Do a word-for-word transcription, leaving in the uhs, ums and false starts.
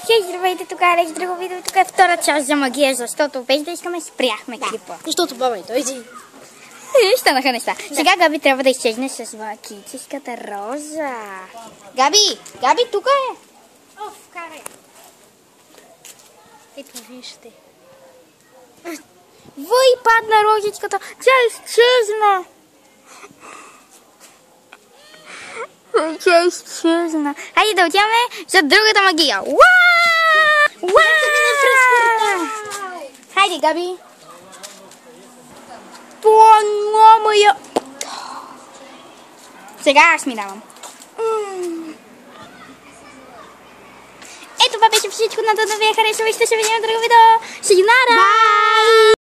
Хей, здравейте, тук е Алекс, друго видео и тук е втора част за магия, защото без да искаме спряхме да, клипа. Защото баба ни дойде. И станаха неща. Да. Сега Габи трябва да изчезне с магическата роза. Габи, Габи, тук е. О, вкарай. Ето вижте. Въй, падна розичката, тя изчезна. Тя изчезна. Хайде да отиваме за другата магия. Уау! Уау! Хайде, Габи. Това моя. Сега аз ми давам. Ето това беше всичко. Надо да ви е харесало и ще се видим в друго видео. Sayonara!